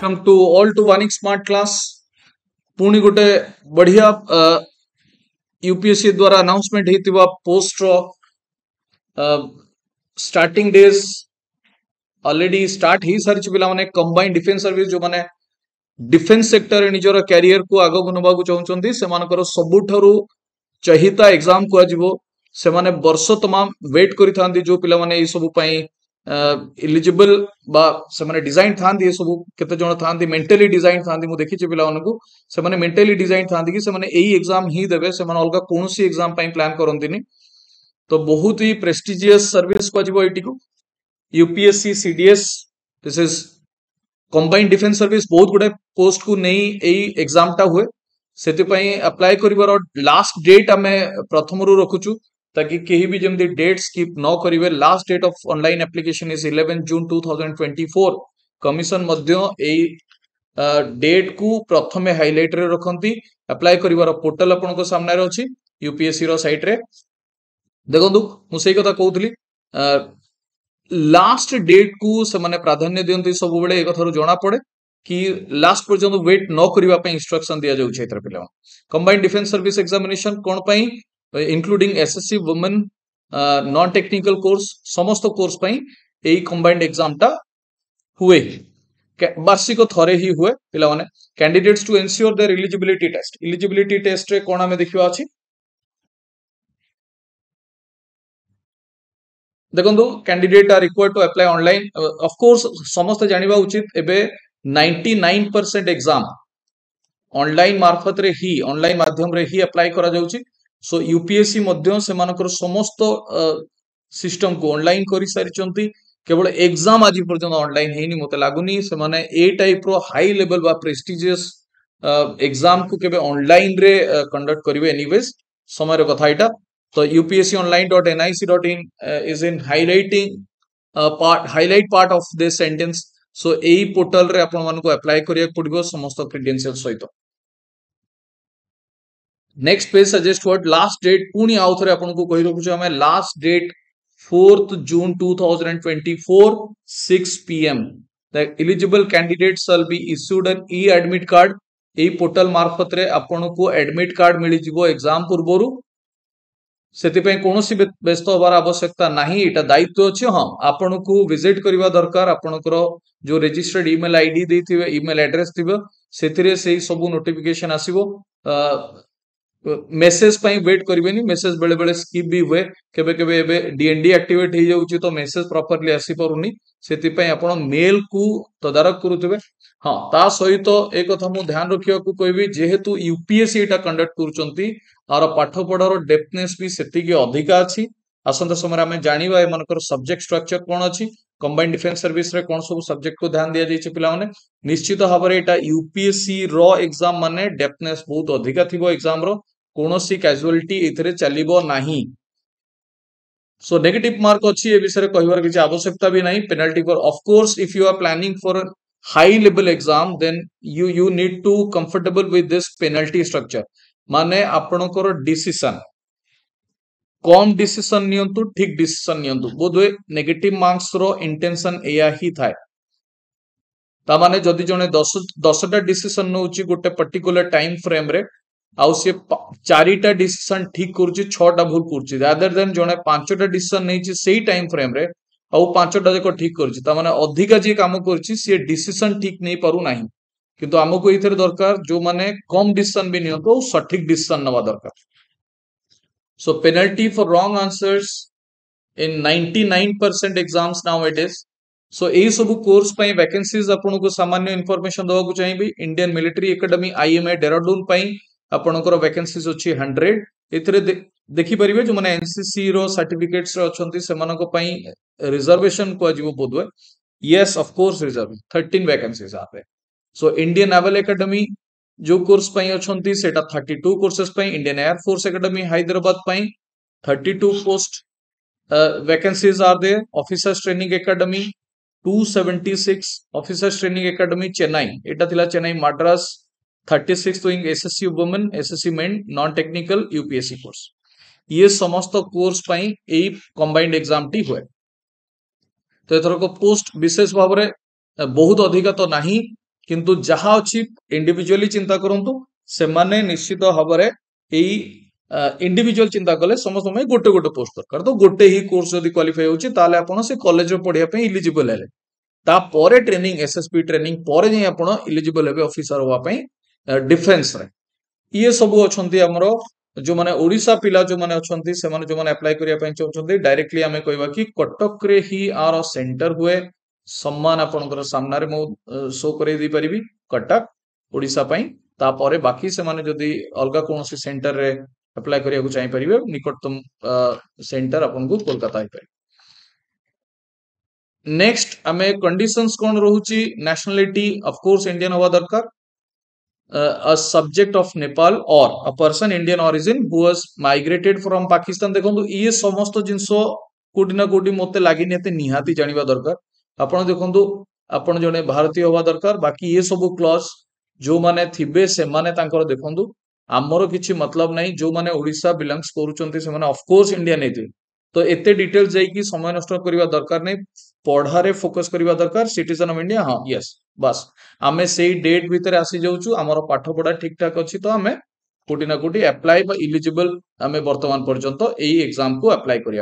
Welcome to all to Vanik smart class. पुणी गोटे बढ़िया यूपीएससी द्वारा अनाउंसमेंट होता post starting days already start हो सारी पिला माने कंबाइंड डिफेंस सर्विस जो माने डिफेंस सेक्टर निजर कैरियर को आगक नवाक चाहते से सबुठारु चहिता एग्जाम कह वर्ष तमाम वेट करी जो पिला माने ये सब इलिजिबल बा से माने डिजाइन थांदी ये सब केते जण थांदी मेंटली डिजाइन थांदी मु देखि पिला मानकु से माने मेंटली डिजाइन थांदी कि से माने एई एग्जाम ही देबे से माने अलगा कोनोसी एग्जाम पई प्लान करंतिनी। तो बहुत ही प्रेस्टिजियस सर्विस को जीवो एटी को UPSC CDS this is combined defence service बहुत गुडे पोस्ट को नहीं एई एग्जाम टा हुए सेति पई अप्लाई करिवार लास्ट डेट आमे प्रथम रु रखुछु ताकि कहीं भी जमदी डेट स्किप न करिवे। Last date of online application is 11 June 2024। Commission मध्य एई डेट को प्रथमे हाइलाइट रे रखंती। अप्लाई करिवार पोर्टल आपन को सामने रे अछि यूपीएससी रो साइट रे देखंतु मु सेही कथा कहउतली लास्ट डेट को से माने प्राधान्य दियंती सब बेले एक कथारु जणा पड़े कि लास्ट पर्यंत वेट न करिवा पई इंस्ट्रक्शन दिया जाउछ एतर पिला। कंबाइंड डिफेंस सर्विस एग्जामिनेशन कोन पई including SSC women non technical course समस्त कोर्स पई एई कंबाइंड एग्जाम टा हुए वार्षिक थरे ही हुए पिला माने candidates to ensure their eligibility test रे कोन हमें देखिवा अछि देखो candidate are required to apply online of course समस्त जानिबा उचित एबे 99% एग्जाम ऑनलाइन मार्फत रे ही ऑनलाइन माध्यम रे ही अप्लाई करा जाउची। सो यूपीएससी मध्य से मानकर समस्त सिस्टम को ऑनलाइन करि सारिचंती केवल एग्जाम आज पर्यंत ऑनलाइन हेनी मते लागुनी से माने ए टाइप रो हाई लेवल बा प्रेस्टिजियस एग्जाम को केबे ऑनलाइन रे कंडक्ट करिवे एनीवेज समय रो कथा इटा। तो upsconline.nic.in is in highlight part of this sentence. So एई पोर्टल रे आपण मानको अप्लाई करिया पड़िबो समस्त क्रेडेंशियल सहित। Next page suggest what last date पुनी आउ थरे आपण को कहि रखु हमें last date 4th June 2024 6 pm the eligible candidate shall be issued an e-admit card। एई पोर्टल मार्फत रे आपण को एडमिट कार्ड मिली जिवो एग्जाम पूर्वरु सेतिपई कोनोसी व्यस्त होबार आवश्यकता नाही। एटा दायित्व अछि हां आपण को विजिट करबा दरकार आपनकर जो रजिस्टर्ड ईमेल आईडी देथिबे ईमेल एड्रेस थिबो सेथिरे सेही सब नोटिफिकेशन आसीबो। मेसेज पई वेट करिवेनी मेसेज बेले बेले स्किप भी हुए केबे केबे एबे डीएनडी एक्टिवेट हे जाउची तो मेसेज प्रॉपर्ली आसी परुनी सेतिपई आपण मेल को तदारक करूथिबे। हां ता सहित एक कथा मु ध्यान रखिया को कहबी जेहेतु यूपीएससी एटा कंडक्ट करूचंती आर पाठ पढ़ार डेप्थनेस भी सेतिकी अधिका अछि। आसंता समय आमे जानिबा ए मनकर सब्जेक्ट स्ट्रक्चर कोन अछि कंबाइंड डिफेंस सर्विस रे कोन सब सब्जेक्ट को ध्यान दिया जाइछ पिला माने निश्चित भाबरे एटा यूपीएससी रो एग्जाम माने डेप्थनेस बहुत अधिका थिबो एग्जाम रो कोनोसी कैजुअलिटी इथरे चलिबो नाही। सो नेगेटिव मार्क अछि ए विषय कहिबार किछ आवश्यकता भी नाही। Penalty for of course if you are planning for high level exam then you need to comfortable with this penalty structure माने आपनकर डिसीजन कम डिसीजन नियंतु ठीक डिसीजन नियंतु बोधवे नेगेटिव मार्क्स रो इंटेंशन एया ही थाए ता माने जदि जने 10टा डिसीजन नउची गोटे पर्टिकुलर टाइम फ्रेम रे आउ से 4टा डिसीजन ठीक करूची 6टा भूल करूची रादर देन जने 5टा डिसीजन नैची सेही टाइम फ्रेम रे आउ 5टा जको ठीक करूची ता माने अधिका जे काम करूची से डिसीजन ठीक नै पारु नाही किंतु हमको इथरे दरकार जो माने कम डिसीजन भी नियंतो सठिक डिसीजन नवा दरकार। So penalty for wrong answers in 99% exams now it is. So एई सब कोर्स पई वैकेंसीज आपन को सामान्य इंफॉर्मेशन दवा को चाहिबी Indian military academy IMA Dehradun पई आपनकर वैकेंसीज अछि 100। इथरे देखि परिबे जो माने एनसीसी रो सर्टिफिकेट्स रो अछंती सेमानको पई रिजर्वेशन को आजिबो बोदवे yes of course reserve 13 vacancies आते। सो इंडियन नेवल एकेडमी जो कोर्स पई अछंती सेटा 32 कोर्सेस पई Indian air force academy Hyderabad पई 32 post vacancies are there. Officers training academy 276 officers training academy Chennai एटा थिला Chennai Madras 36 wing SSC women SSC men non technical UPSC course ये समस्त कोर्स पई एई कंबाइंड एग्जाम टी हुए। तो एथर को पोस्ट विशेष भाव रे बहुत अधिक तो नहीं किंतु जहाँ अच्छी इंडिविजुअली चिंता करंतु सेमाने निश्चित भाବରେ एई इंडिविजुअल चिंता कले समस्त में गोटे गोटे पोस्ट दरकार तो गोटे ही कोर्स जदि क्वालिफाई होची ताले आपण से कॉलेज रे पढिया पे एलिजिबल हेले ता परे ट्रेनिंग एसएसपी ट्रेनिंग परे जे आपण एलिजिबल हेबे ऑफिसर होवा पई डिफेंस रे ये सब अछंती हमरो जो माने ओडिसा पिला जो माने अछंती से माने जो माने अप्लाई करिया पई चाहछंती डायरेक्टली हमें कहबा कि कटक रे ही आर सेंटर हुए सम्मान आपनकर सामना रे मो शो करे दी परिबी कटक ओडिसा पई तापरे बाकी से माने जदी अलगा कोनोसी सेंटर रे अप्लाई करिया को चाहि परिबे निकटतम सेंटर आपन को कोलकाता ही पाए नेक्स्ट हमें कंडीशंस कोन रहूची नेशनलिटी ऑफ कोर्स इंडियन होवा दरकार a subject of Nepal or a person Indian origin who was migrated from Pakistan देखो ये समस्त जिनसो कोडी ना कोडी मते लागि नेते निहाती जानिबा दरकार आपण देखंतु आपण जने भारतीय होवा दरकार बाकी ये सब क्लॉज जो माने थिबे से माने तांकर देखंतु हमरो किछि मतलब नाही जो माने ओडिसा बिलोंग्स करूचंती से माने ऑफ कोर्स इंडियन हेति तो एते डिटेल्स जाई कि समय नष्ट करिवा दरकार नै पढ़ारे फोकस करिवा दरकार सिटीजन ऑफ इंडिया हां यस बस आमे सेई डेट भीतर आसी जाउछु हमरो पाठ पढ़ा ठीक ठाक अछि तो आमे कोटी ना कोटी अप्लाई बा एलिजिबल आमे वर्तमान पर्यंत एई एग्जाम को अप्लाई करिया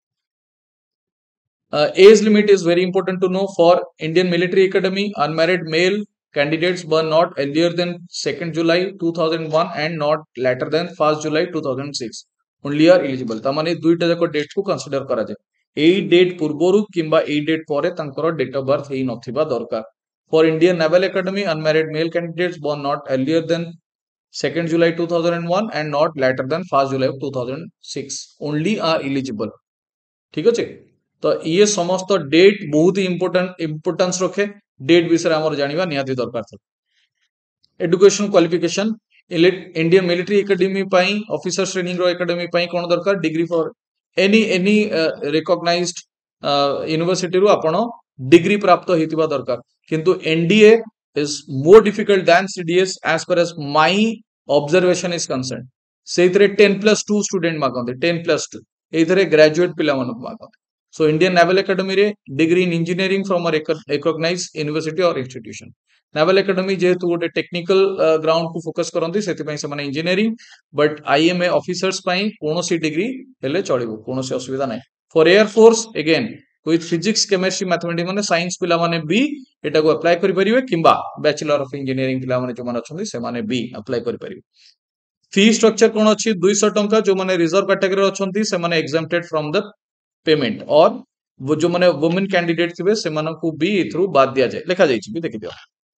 age limit is very important to know for Indian military academy unmarried male candidates were not earlier than 2nd July 2001 and not later than 1st July 2006 only are eligible तामाने दुईटा जाको date को consider करा जाय एई date पूर्वरु किंबा एई date परे तांकर date of birth हेई नथिबा दरकार for Indian Naval Academy unmarried male candidates born not earlier than 2nd July 2001 and not later than 1st July 2006 only are eligible ठीक अछि तो ये समस्त डेट बहुत ही इंपोर्टेंस रखे डेट विषय हमर जानिबा निहाती दरकार था education qualification Indian military academy पई ऑफिसर्स ट्रेनिंग रो एकेडमी पई कोन दरकार degree for any recognised university रो आपण डिग्री प्राप्त हेतिबा दरकार किंतु NDA is more difficult than CDS as per as my observation is concern सेइतरे 10+2 स्टूडेंट मागंते 10+2 एइतरे ग्रेजुएट पिला मानक मागंते सो इंडियन नेवल एकेडमी रे degree in engineering from a recognised university or institution naval academy जेहेतु गोटे टेक्निकल ग्राउंड को फोकस करंती सेति पई से माने इंजीनियरिंग बट आईएमए ऑफिसर्स पई कोनोसी डिग्री हेले चलिबो कोनोसी असुविधा नै for air force again with physics chemistry mathematics माने साइंस पिला माने भी एटा को अप्लाई करि परिबे किंबा बैचलर ऑफ इंजीनियरिंग पिला माने जो माने अछंती से माने भी अप्लाई करि परिबे फी स्ट्रक्चर कोन अछि 200 टंका जो माने रिजर्व कैटेगरी अछंती से माने एग्जेम्प्टेड फ्रॉम द पेमेंट और वो जो माने वुमेन कैंडिडेट थिबे से माने को भी थ्रू बाद दिया जाए लिखा जाई छी भी देखि दियो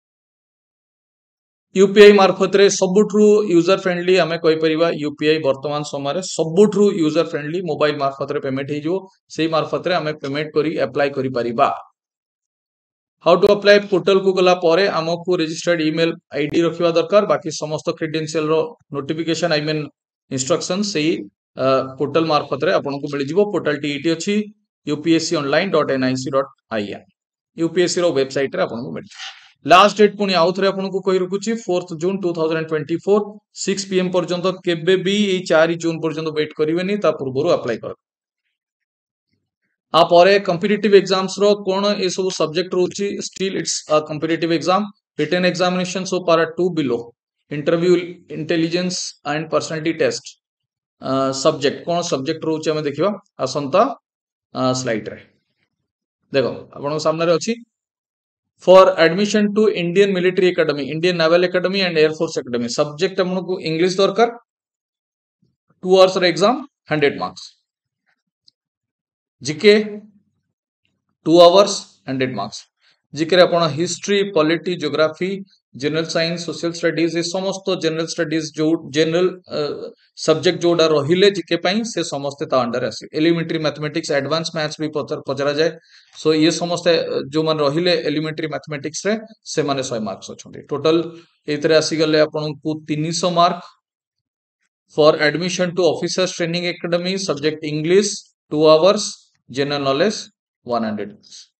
यूपीआई मार्फत रे सबुठ्रु यूजर फ्रेंडली हमें कहि परिबा यूपीआई वर्तमान समय रे सबुठ्रु यूजर फ्रेंडली मोबाइल मार्फत रे पेमेंट हे जो सेही मार्फत रे हमें पेमेंट करी अप्लाई करि परिबा हाउ टू अप्लाई पोर्टल को गला परे हमकु रजिस्टर्ड ईमेल आईडी रखिबा दरकार बाकी समस्त क्रेडेंशियल रो नोटिफिकेशन आई मीन इंस्ट्रक्शन सेही पोर्टल मार्फत रे आपन को मिल जिवो पोर्टल टीईटी अछि upsconline.nic.in यूपीएससी रो वेबसाइट रे आपन को मिल लास्ट डेट पुनी आउ थरे आपन को कहि रखुची 4th जून 2024 6 pm पर्यंत केबे भी ए 4 जून पर्यंत वेट करिवेनी ता पूर्वरु अप्लाई कर आ परे कॉम्पिटिटिव एग्जाम्स रो कोन ए सब सब्जेक्ट रोची still it's a competitive exam written examination so पारा 2 below interview intelligence and personality test subject कोन सब्जेक्ट रोची हमें देखिबा असंता स्लाइड रे देखो आपन सामने रे अछि for admission to Indian military academy Indian naval academy and air force academy subject हमको इंग्लिश दरकार 2 आवर्स रे exam 100 marks GK 2 hours 100 marks GK रे आपण history polity geography general science social studies ए समस्त जनरल स्टडीज जो general subject जोडा रहिले जीके पई से समस्त ता अंडर आसी एलिमेंटरी मैथमेटिक्स एडवांस मैथ्स भी पचरा जाय सो ये समस्त जो मन रहिले एलिमेंटरी मैथमेटिक्स रे से माने 100 मार्क्स अछंती टोटल एतरे आसी गले आपण को 300 mark for admission to officers training academy subject English 2 hours general knowledge 100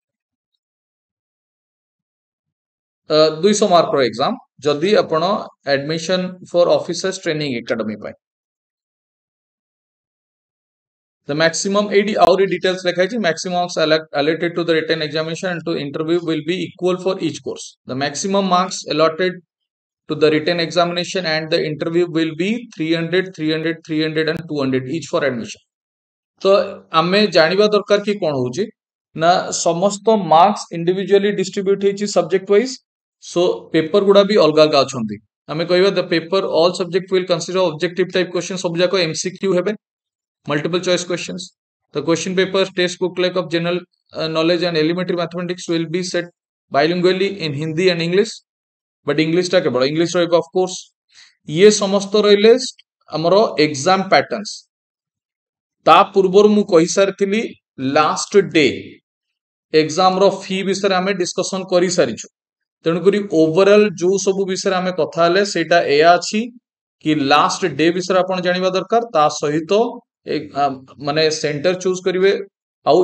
200 mark रो एग्जाम जदी आपण admission for officers training academy पाए The maximum AD और details लिखा है maximum marks allotted to the written examination and to interview will be equal for each course. The maximum marks allotted to the written examination and the interview will be 300, 300, 300 and 200 each for admission. तो आमे जानिबा दरकार कि कोन होची ना समस्त marks individually distribute हेची subject wise so paper गुडा भी अलग अलग अछंती आमे कहबा the paper all subject will consider objective type question सब जाको एमसीक्यू हेबे multiple choice questions. The question paper test booklet of general knowledge and elementary mathematics will be set bilingually in Hindi and English. But English टा केवल English रहेगा of course. ये समस्त रहिले हमरो एग्जाम पैटर्न्स ता पूर्वर मु कहि सारथिली लास्ट डे एग्जाम रो फी विषय आमे डिस्कशन करि सारिछु तेणु करी ओवरऑल जो सब विषय आमे कथा हले सेटा एया अछि कि लास्ट डे विषय आपण जानिबा दरकार ता सहित एक माने सेंटर चूज करिवे आउ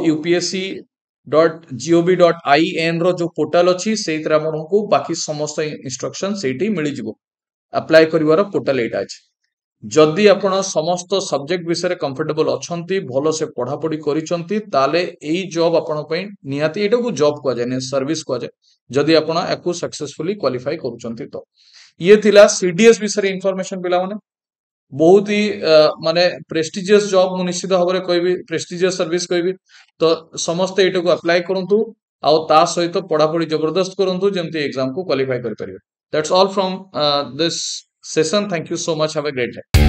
upsc.gov.in रो जो पोर्टल अछि सेइतरा हमको बाकी समस्त इंस्ट्रक्शन सेठी मिलि जिवो अप्लाई करिवार पोर्टल एटा अछि जदि आपण समस्त सब्जेक्ट विषय कंफर्टेबल अछंती भलो से पढ़ा पढ़ी करिसंती ताले एई जॉब आपण पई निहाती एटा को जॉब को जाय ने सर्विस को जाय जदि आपण एकु सक्सेसफुली क्वालिफाई करूचंती तो ये थिला सीडीएस विषय इंफॉर्मेशन पिला माने बहुत ही माने प्रेस्टिजियस जॉब मु निश्चित भाबरे कहबी प्रेस्टिजियस सर्विस कहबी तो समस्त एटा को अप्लाई करंतु आउ ता सहित पढ़ा पढ़ी जबरदस्त करंतु जेमती एग्जाम को क्वालिफाई कर परिबे that's all from this session. Thank you so much. Have a great day.